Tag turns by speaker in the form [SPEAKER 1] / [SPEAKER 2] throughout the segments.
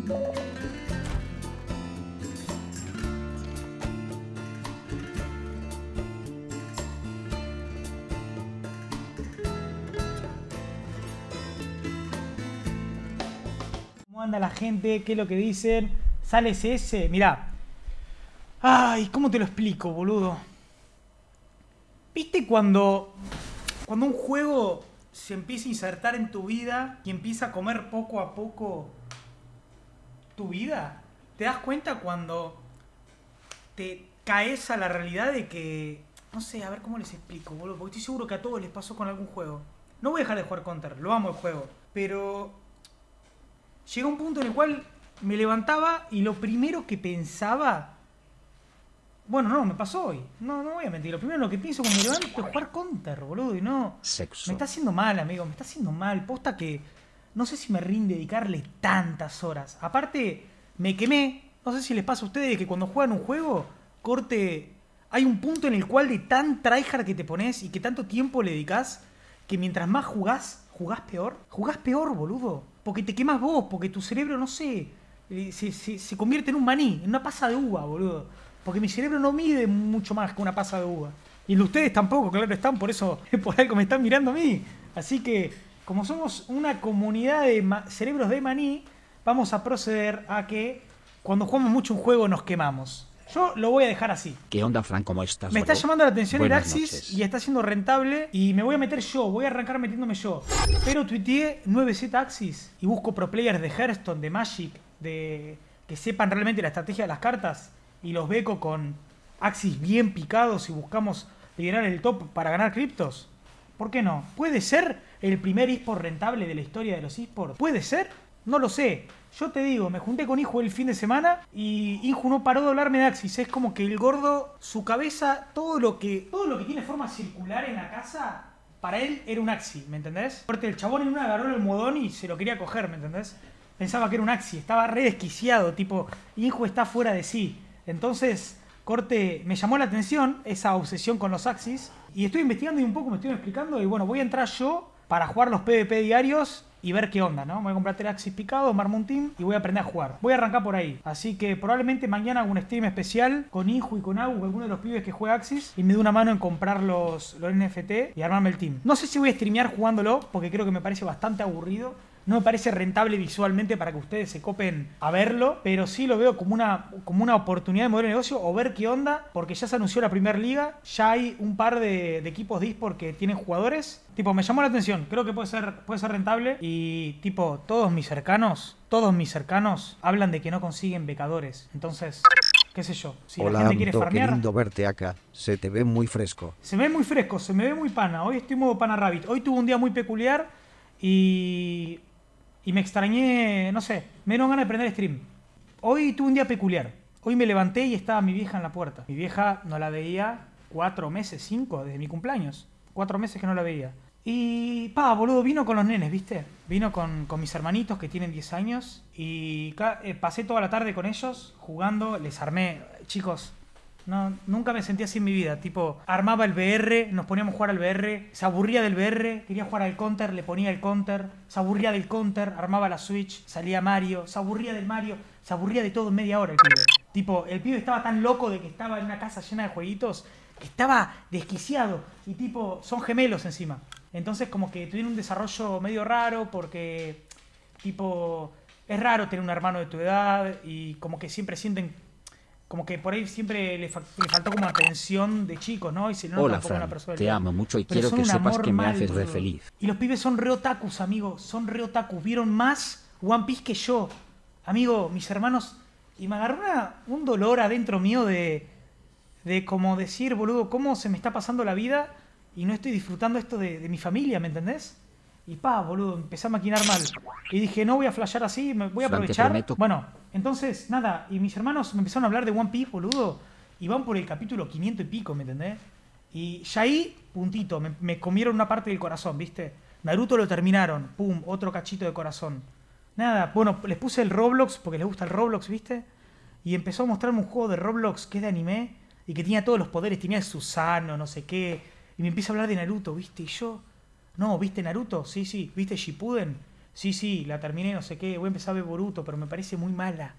[SPEAKER 1] ¿Cómo anda la gente? ¿Qué es lo que dicen? ¿Sale CS? Mirá. Ay, ¿cómo te lo explico, boludo? ¿Viste cuando un juego se empieza a insertar en tu vida y empieza a comer poco a poco tu vida? ¿Te das cuenta cuando te caes a la realidad de que... No sé, a ver cómo les explico, boludo. Porque estoy seguro que a todos les pasó con algún juego. No voy a dejar de jugar Counter, lo amo el juego. Pero... llega un punto en el cual me levantaba y lo primero que pensaba... Bueno, no, me pasó hoy. No voy a mentir. Lo primero lo que pienso cuando me levanto es jugar Counter, boludo. Y no...
[SPEAKER 2] Sexo.
[SPEAKER 1] Me está haciendo mal, amigo. Me está haciendo mal. Posta que no sé si me rinde dedicarle tantas horas. Aparte, me quemé. No sé si les pasa a ustedes que cuando juegan un juego, corte... Hay un punto en el cual de tan tryhard que te pones y que tanto tiempo le dedicas, que mientras más jugás peor. Jugás peor, boludo. Porque te quemas vos, porque tu cerebro, no sé, se convierte en un maní, en una pasa de uva, boludo. Porque mi cerebro no mide mucho más que una pasa de uva. Y el de ustedes tampoco, claro están, por eso, por algo me están mirando a mí. Así que, como somos una comunidad de cerebros de maní, vamos a proceder a que cuando jugamos mucho un juego nos quemamos. Yo lo voy a dejar así.
[SPEAKER 2] ¿Qué onda, Frank? ¿Cómo estás?
[SPEAKER 1] Me está llamando la atención el
[SPEAKER 2] Buenas
[SPEAKER 1] Axis
[SPEAKER 2] noches.
[SPEAKER 1] y está siendo rentable. Y me voy a meter yo, voy a arrancar metiéndome yo. Pero tuiteé 9Z Axis y busco pro players de Hearthstone, de Magic, de que sepan realmente la estrategia de las cartas. Y los beco con Axis bien picados y buscamos liderar el top para ganar criptos. ¿Por qué no? ¿Puede ser el primer eSport rentable de la historia de los eSports? ¿Puede ser? No lo sé. Yo te digo, me junté con Inju el fin de semana y Inju no paró de hablarme de Axis. Es como que el gordo, su cabeza, todo lo que tiene forma circular en la casa, para él era un Axis, ¿me entendés? Porque el chabón en una agarró el almohadón y se lo quería coger, ¿me entendés? Pensaba que era un Axis, estaba re desquiciado, tipo, Inju está fuera de sí. Entonces, corte, me llamó la atención esa obsesión con los Axis y estoy investigando y un poco me estoy explicando y bueno, voy a entrar yo para jugar los PvP diarios y ver qué onda, ¿no? Me voy a comprar 3 Axis picados, armarme un team y voy a aprender a jugar. Voy a arrancar por ahí. Así que probablemente mañana hago un stream especial con Inju y con Agu, alguno de los pibes que juega Axis, y me dé una mano en comprar los NFT y armarme el team. No sé si voy a streamear jugándolo, porque creo que me parece bastante aburrido. No me parece rentable visualmente para que ustedes se copen a verlo, pero sí lo veo como una oportunidad de modelo de negocio o ver qué onda, porque ya se anunció la primera liga, ya hay un par de equipos de eSport que tienen jugadores. Tipo, me llamó la atención, creo que puede ser rentable y tipo, todos mis cercanos hablan de que no consiguen becadores. Entonces, qué sé yo, si
[SPEAKER 3] Hola,
[SPEAKER 1] la gente quiere
[SPEAKER 3] Amto, qué
[SPEAKER 1] farmear...
[SPEAKER 3] lindo verte acá. Se te ve muy fresco.
[SPEAKER 1] Se me ve muy fresco, se me ve muy pana. Hoy estoy modo pana rabbit. Hoy tuve un día muy peculiar y me extrañé, no sé, me dieron ganas de prender stream. Hoy tuve un día peculiar. Hoy me levanté y estaba mi vieja en la puerta. Mi vieja no la veía 4 meses, 5, desde mi cumpleaños. 4 meses que no la veía. Y, boludo, vino con los nenes, ¿viste? Vino con mis hermanitos que tienen 10 años. Y pasé toda la tarde con ellos, jugando. Les armé, chicos... No, nunca me sentí así en mi vida. Tipo, armaba el VR, nos poníamos a jugar al VR, se aburría del VR, quería jugar al counter, le ponía el counter, se aburría del counter, armaba la Switch, salía Mario, se aburría del Mario, se aburría de todo en media hora el pibe. Tipo, el pibe estaba tan loco de que estaba en una casa llena de jueguitos, que estaba desquiciado. Y tipo, son gemelos encima. Entonces como que tuvieron un desarrollo medio raro porque, tipo, es raro tener un hermano de tu edad y como que siempre sienten... Como que por ahí siempre le faltó como atención de chicos, ¿no? Y se nota
[SPEAKER 2] Hola,
[SPEAKER 1] un poco una
[SPEAKER 2] Fran.
[SPEAKER 1] personalidad.
[SPEAKER 2] Te amo mucho y
[SPEAKER 1] Pero
[SPEAKER 2] quiero
[SPEAKER 1] son
[SPEAKER 2] que
[SPEAKER 1] un
[SPEAKER 2] sepas
[SPEAKER 1] amor
[SPEAKER 2] que me
[SPEAKER 1] mal,
[SPEAKER 2] haces re
[SPEAKER 1] boludo.
[SPEAKER 2] feliz.
[SPEAKER 1] Y los pibes son re otakus, amigo. Son re otakus. Vieron más One Piece que yo. Amigo, mis hermanos... Y me agarró un dolor adentro mío de como decir, boludo, cómo se me está pasando la vida y no estoy disfrutando esto de mi familia, ¿me entendés? Y boludo, empecé a maquinar mal. Y dije, no voy a flashear así, me voy a
[SPEAKER 2] Fran, te
[SPEAKER 1] aprovechar.
[SPEAKER 2] prometo.
[SPEAKER 1] Bueno, entonces, nada, y mis hermanos me empezaron a hablar de One Piece, boludo, y van por el capítulo 500 y pico, ¿me entendés? Y ya ahí, puntito, me comieron una parte del corazón, ¿viste? Naruto lo terminaron, pum, otro cachito de corazón. Nada, bueno, les puse el Roblox, porque les gusta el Roblox, ¿viste? Y empezó a mostrarme un juego de Roblox que es de anime, y que tenía todos los poderes, tenía Susano, no sé qué, y me empieza a hablar de Naruto, ¿viste? Y yo... No, ¿viste Naruto? Sí, ¿viste Shippuden? Sí, la terminé, no sé qué, voy a empezar a ver Boruto, pero me parece muy mala.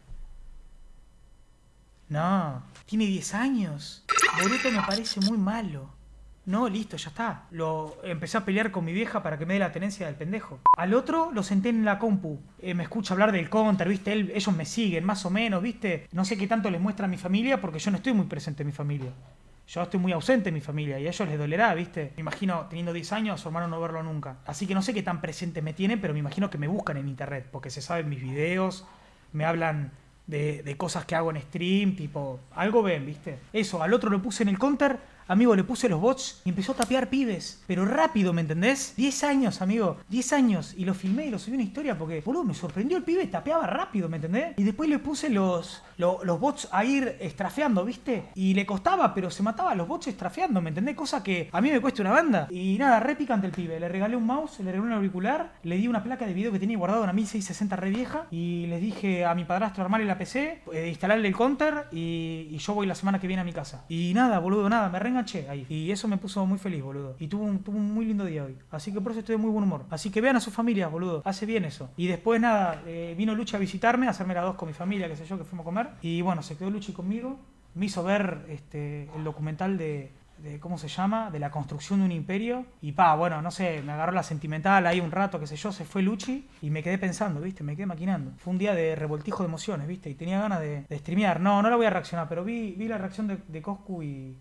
[SPEAKER 1] No, tiene 10 años. Boruto me parece muy malo. No, listo, ya está. Lo empecé a pelear con mi vieja para que me dé la tenencia del pendejo. Al otro lo senté en la compu. Me escucha hablar del counter, ¿viste? Ellos me siguen, más o menos, ¿viste? No sé qué tanto les muestra a mi familia porque yo no estoy muy presente en mi familia. Yo estoy muy ausente en mi familia y a ellos les dolerá, ¿viste? Me imagino, teniendo 10 años, su hermano no verlo nunca. Así que no sé qué tan presente me tienen, pero me imagino que me buscan en internet porque se saben mis videos, me hablan de cosas que hago en stream, tipo, algo ven, ¿viste? Eso, al otro lo puse en el counter, amigo, le puse los bots y empezó a tapear pibes, pero rápido, ¿me entendés? 10 años, amigo, 10 años, y lo filmé y lo subí a una historia porque, boludo, me sorprendió el pibe, tapeaba rápido, ¿me entendés? Y después le puse los bots a ir estrafeando, ¿viste? Y le costaba, pero se mataba a los bots estrafeando, ¿me entendés? Cosa que a mí me cuesta una banda. Y nada, re picante el pibe, le regalé un mouse, le regalé un auricular, le di una placa de video que tenía guardado, una 1660 re vieja, y les dije a mi padrastro armarle la PC, instalarle el counter, y yo voy la semana que viene a mi casa. Y nada, boludo, nada, me reenganché ahí. Y eso me puso muy feliz, boludo. Y tuvo un muy lindo día hoy. Así que por eso estoy de muy buen humor. Así que vean a sus familias, boludo. Hace bien eso. Y después nada, vino Luchi a visitarme, a hacerme la 2 con mi familia, qué sé yo, que fuimos a comer. Y bueno, se quedó Luchi conmigo. Me hizo ver el documental de ¿cómo se llama? De la construcción de un imperio. Y bueno, no sé, me agarró la sentimental ahí un rato, qué sé yo, se fue Luchi y me quedé pensando, ¿viste? Me quedé maquinando. Fue un día de revoltijo de emociones, ¿viste? Y tenía ganas de streamear. No la voy a reaccionar, pero vi la reacción de Coscu y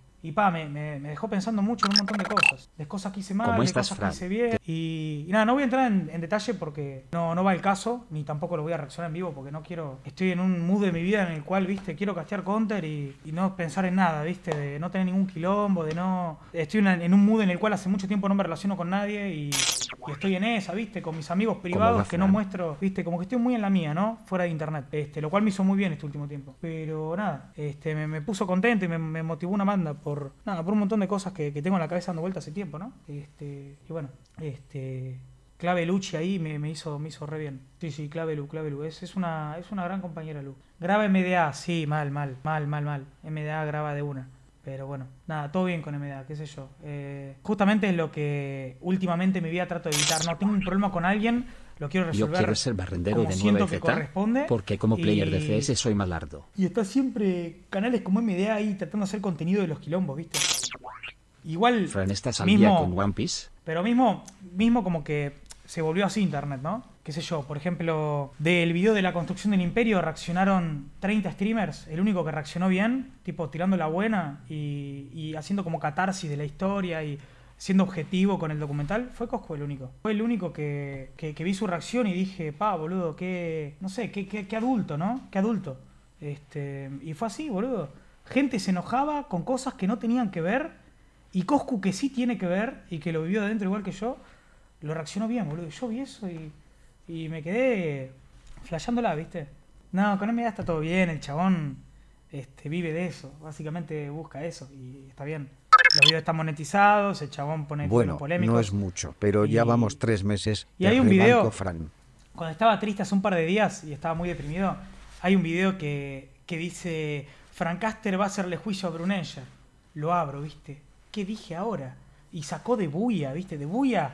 [SPEAKER 1] me dejó pensando mucho en un montón de cosas. De cosas que hice mal,
[SPEAKER 2] ¿Cómo
[SPEAKER 1] de
[SPEAKER 2] estás,
[SPEAKER 1] cosas que
[SPEAKER 2] Fran?
[SPEAKER 1] hice bien. Y nada, no voy a entrar en detalle porque no va el caso, ni tampoco lo voy a reaccionar en vivo porque no quiero... Estoy en un mood de mi vida en el cual, ¿viste? Quiero castear counter y no pensar en nada, ¿viste? De no tener ningún quilombo, de no... Estoy en un mood en el cual hace mucho tiempo no me relaciono con nadie y estoy en esa, ¿viste? Con mis amigos privados que no muestro, ¿viste? Como que estoy muy en la mía, ¿no? Fuera de internet. Lo cual me hizo muy bien este último tiempo. Pero nada, me puso contento y me motivó una banda por un montón de cosas que tengo en la cabeza dando vuelta hace tiempo, ¿no? Y bueno, Clave Luchi ahí me hizo re bien. Sí, Clave Lu. Es una gran compañera, Lu. Graba MDA, sí, mal. MDA graba de una. Pero bueno, nada, todo bien con MDA, qué sé yo. Justamente es lo que últimamente en mi vida trato de evitar. No tengo un problema con alguien, lo quiero resolver.
[SPEAKER 2] Yo quiero ser barrendero
[SPEAKER 1] como
[SPEAKER 2] de
[SPEAKER 1] siento
[SPEAKER 2] 9Z
[SPEAKER 1] que corresponde.
[SPEAKER 2] porque como player de CS soy malardo.
[SPEAKER 1] Y está siempre canales como MDA ahí tratando de hacer contenido de los quilombos, ¿viste? Igual.
[SPEAKER 2] Fran, ¿estás al día con One Piece?
[SPEAKER 1] Pero mismo como que se volvió así internet, ¿no? Qué sé yo, por ejemplo, del video de la construcción del imperio reaccionaron 30 streamers, el único que reaccionó bien, tipo tirando la buena y haciendo como catarsis de la historia y siendo objetivo con el documental, fue Cosco el único. Fue el único que vi su reacción y dije, boludo, no sé, qué adulto, ¿no? Qué adulto. Y fue así, boludo. Gente se enojaba con cosas que no tenían que ver y Coscu, que sí tiene que ver y que lo vivió de adentro igual que yo, lo reaccionó bien, boludo. Yo vi eso y me quedé flasheándola, ¿viste? No, con MDA está todo bien, el chabón vive de eso, básicamente busca eso y está bien. Los videos están monetizados, el chabón pone
[SPEAKER 3] bueno,
[SPEAKER 1] polémicos.
[SPEAKER 3] No es mucho, pero ya vamos 3 meses.
[SPEAKER 1] Y hay un video,
[SPEAKER 3] Fran.
[SPEAKER 1] Cuando estaba triste hace un par de días y estaba muy deprimido, hay un video que dice, Francaster va a hacerle juicio a Brunenger. Lo abro, ¿viste? ¿Qué dije ahora? Y sacó de Buya, ¿viste? De Buya,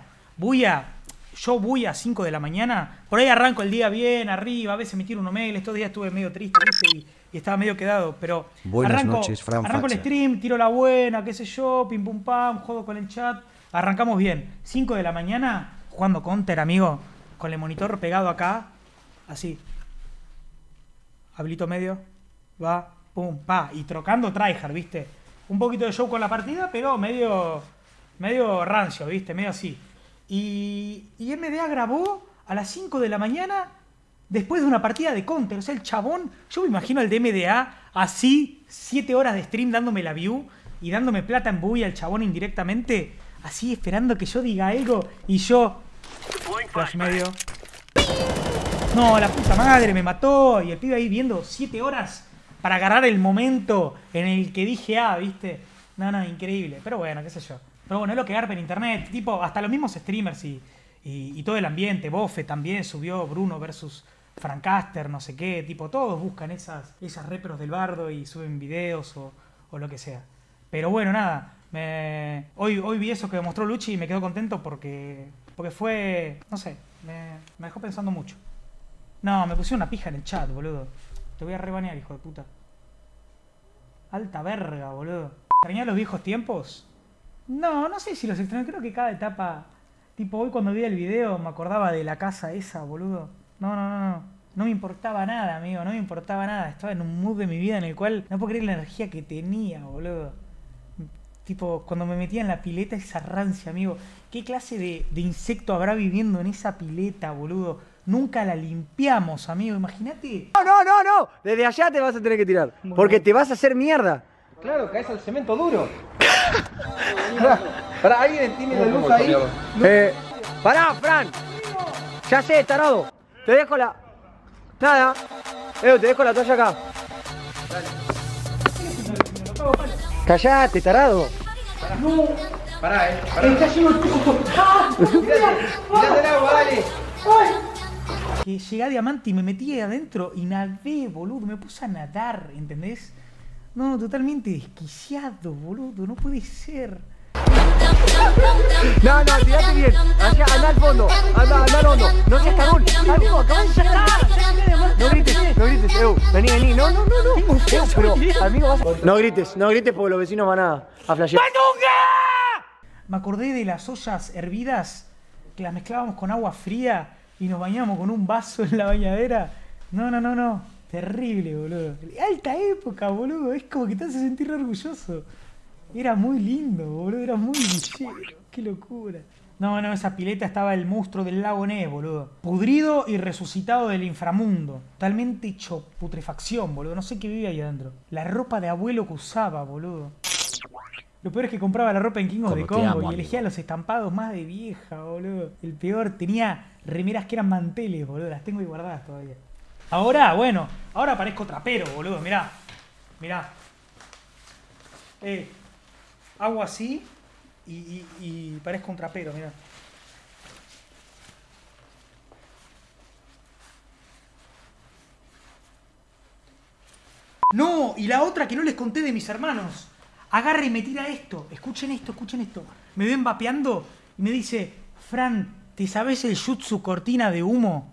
[SPEAKER 1] yo Buya a 5 de la mañana, por ahí arranco el día bien, arriba, a veces me tiro unos mails, estos días estuve medio triste, ¿viste? Y estaba medio quedado, pero
[SPEAKER 3] Buenas noches, Fran
[SPEAKER 1] arranco el
[SPEAKER 3] Facha.
[SPEAKER 1] stream, tiro la buena, qué sé yo, pim pum pam, jodo con el chat, arrancamos bien. 5 de la mañana, jugando counter, amigo, con el monitor pegado acá, así. Hablito medio, va, pum, pa, y trocando tryhard, ¿viste? Un poquito de show con la partida, pero medio rancio, ¿viste? Medio así. Y MDA grabó a las 5 de la mañana después de una partida de counter. O sea, el chabón, yo me imagino al de MDA así, 7 horas de stream dándome la view y dándome plata en buy al chabón indirectamente, así esperando que yo diga algo y yo, flash medio. No, la puta madre, me mató. Y el pibe ahí viendo 7 horas para agarrar el momento en el que dije, ¿viste? No, increíble. Pero bueno, qué sé yo. Pero bueno, es lo que garpa en internet. Tipo, hasta los mismos streamers y todo el ambiente. Bofe también subió Bruno versus Francaster, no sé qué. Tipo, todos buscan esas repros del bardo y suben videos o lo que sea. Pero bueno, nada. Hoy vi eso que mostró Luchi y me quedo contento porque fue, no sé, Me dejó pensando mucho. No, me pusieron una pija en el chat, boludo. Te voy a rebanear, hijo de puta. Alta verga, boludo. ¿Extrañás los viejos tiempos? No, no sé si los extraño. Creo que cada etapa... Tipo, hoy cuando vi el video me acordaba de la casa esa, boludo. No. No me importaba nada, amigo. No me importaba nada. Estaba en un mood de mi vida en el cual no puedo creer la energía que tenía, boludo. Tipo, cuando me metía en la pileta esa rancia, amigo. ¿Qué clase de insecto habrá viviendo en esa pileta, boludo? Nunca la limpiamos, amigo. Imagínate.
[SPEAKER 4] No. Desde allá te vas a tener que tirar. Bueno. Porque te vas a hacer mierda.
[SPEAKER 5] Claro, caes al cemento duro. Pará, alguien tiene la luz ahí.
[SPEAKER 4] Pará, Fran. Ya sé, tarado. Te dejo la... Nada. Te dejo la toalla acá. Callate, tarado.
[SPEAKER 5] No. Pará, Está lleno de tuzo. Tirate el agua, dale.
[SPEAKER 1] Que llegué a Diamante y me metí ahí adentro y nadé, boludo. Me puse a nadar, ¿entendés? No, totalmente desquiciado, boludo. No puede ser.
[SPEAKER 4] No, tirate bien. Allá, anda al fondo. Anda al hondo. No seas cagón. Amigo, acabas de sacar. No grites. Vení. No. Pero, amigo, vas a... No grites porque los vecinos van a flashear.
[SPEAKER 1] Me acordé de las ollas hervidas que las mezclábamos con agua fría y nos bañábamos con un vaso en la bañadera. No. Terrible, boludo. Alta época, boludo. Es como que te hace sentir orgulloso. Era muy lindo, boludo. Era muy ligero. Qué locura. No, esa pileta estaba el monstruo del lago Ness, boludo. Pudrido y resucitado del inframundo. Totalmente hecho putrefacción, boludo. No sé qué vivía ahí adentro. La ropa de abuelo que usaba, boludo. Lo peor es que compraba la ropa en King of the Congo y elegía los estampados más de vieja, boludo. El peor, tenía remeras que eran manteles, boludo. Las tengo ahí guardadas todavía. Ahora parezco trapero, boludo. Mirá. Hago así y parezco un trapero, mirá. No, y la otra que no les conté de mis hermanos. Agarra y me tira esto. Escuchen esto. Me ven vapeando y me dice, Fran, ¿te sabes el jutsu cortina de humo?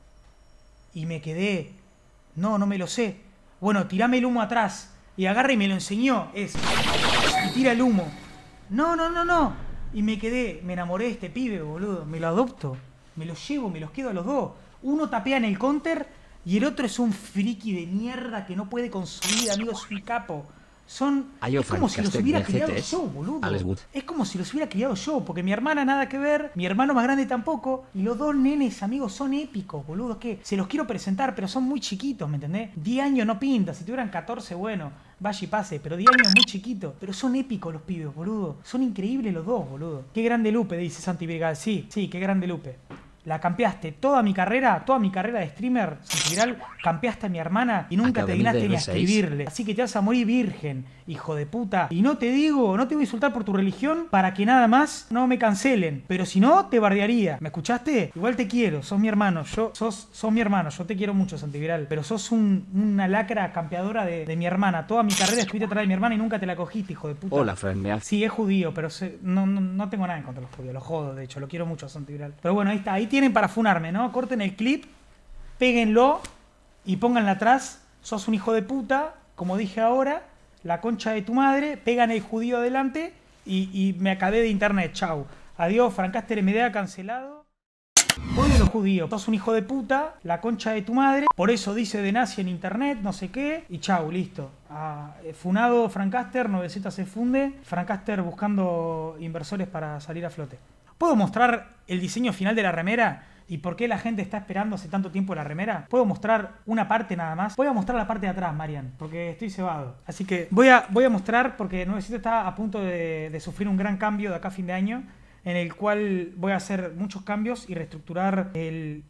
[SPEAKER 1] Y me quedé, no me lo sé. Bueno, tirame el humo atrás. Y agarra y me lo enseñó. Y tira el humo. No. Y me quedé, me enamoré de este pibe, boludo. Me lo adopto. Me lo llevo, me los quedo a los dos. Uno tapea en el counter y el otro es un friki de mierda que no puede con su vida, amigo, es un capo. Es como si los hubiera criado yo, boludo. Es como si los hubiera criado yo, porque mi hermana nada que ver, mi hermano más grande tampoco, y los dos nenes, amigos, son épicos, boludo. Que se los quiero presentar, pero son muy chiquitos, ¿me entendés? 10 años no pinta, si tuvieran 14, bueno, vaya y pase, pero 10 años muy chiquitos. Pero son épicos los pibes, boludo. Son increíbles los dos, boludo. Qué grande Lupe, dice Santi Virgal. Sí, qué grande Lupe. La campeaste toda mi carrera de streamer, Santiviral, campeaste a mi hermana y nunca te dignaste ni a escribirle. Así que te vas a morir virgen, hijo de puta. Y no te voy a insultar por tu religión para que nada más no me cancelen. Pero si no, te bardearía. ¿Me escuchaste? Igual te quiero, sos mi hermano. Sos mi hermano, yo te quiero mucho, Santiviral. Pero sos una lacra campeadora de mi hermana. Toda mi carrera estuviste atrás de mi hermana y nunca te la cogiste, hijo de puta.
[SPEAKER 2] Hola, Fran, me hace...
[SPEAKER 1] Sí, es judío, pero no tengo nada en contra de los judíos. Los jodo, de hecho, lo quiero mucho a Santiviral. Pero bueno, ahí está, ahí tienen para funarme, ¿no? Corten el clip, péguenlo y pónganla atrás. Sos un hijo de puta, como dije ahora, la concha de tu madre, pegan el judío adelante y me acabé de internet. Chau. Adiós, Francaster MDA cancelado. Odio a los judíos. Sos un hijo de puta, la concha de tu madre. Por eso dice de nazi en internet, no sé qué. Y chau, listo. Funado Francaster, 9Z se funde. Francaster buscando inversores para salir a flote. ¿Puedo mostrar el diseño final de la remera? ¿Y por qué la gente está esperando hace tanto tiempo la remera? ¿Puedo mostrar una parte nada más? Voy a mostrar la parte de atrás, Marian, porque estoy cebado. Así que voy a mostrar, porque 9Z está a punto de sufrir un gran cambio de acá a fin de año, en el cual voy a hacer muchos cambios y reestructurar el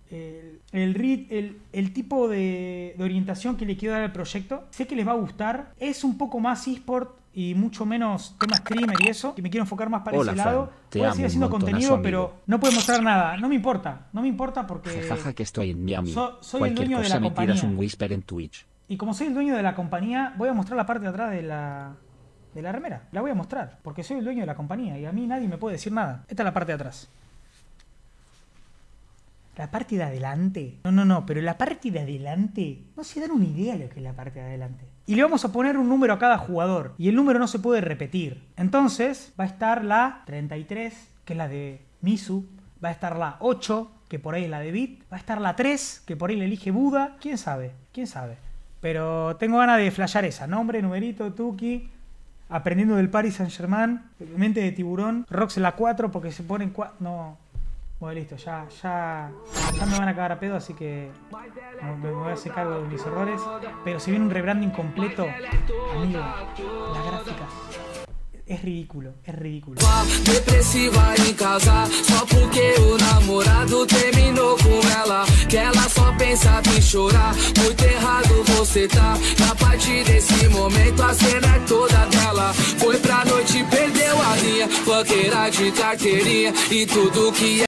[SPEAKER 1] tipo de orientación que le quiero dar al proyecto. Sé que les va a gustar. Es un poco más eSport y mucho menos tema streamer y eso, que me quiero enfocar más para ese lado. Voy a seguir haciendo contenido, pero no puedo mostrar nada. No me importa porque...
[SPEAKER 2] Jaja, que estoy en Miami.
[SPEAKER 1] Soy el dueño de la compañía.
[SPEAKER 2] Me tiras un whisper en Twitch.
[SPEAKER 1] Y como soy el dueño de la compañía, voy a mostrar la parte de atrás de la remera. La voy a mostrar, porque soy el dueño de la compañía y a mí nadie me puede decir nada. Esta es la parte de atrás. La parte de adelante. No, pero la parte de adelante. No se dan una idea de lo que es la parte de adelante. Y le vamos a poner un número a cada jugador. Y el número no se puede repetir. Entonces va a estar la 33, que es la de Misu. Va a estar la 8, que por ahí es la de Bit. Va a estar la 3, que por ahí le elige Buda. ¿Quién sabe? ¿Quién sabe? Pero tengo ganas de flashear esa. Nombre, numerito, Tuki. Aprendiendo del Paris Saint-Germain. Mente de tiburón. Rox en la 4 porque se ponen 4. No. Bueno, listo. Ya me van a cagar a pedo, así que me voy a hacer cargo de mis errores. Pero si viene un rebranding completo, amigo, las gráficas. É ridículo, é ridículo.
[SPEAKER 6] Depressiva em casa, só porque o namorado terminou com ela. Que ela só pensava em chorar. Muito errado você tá. E a partir desse momento a cena é toda dela. Foi pra noite, perdeu a linha. Banqueira de carteirinha e tudo que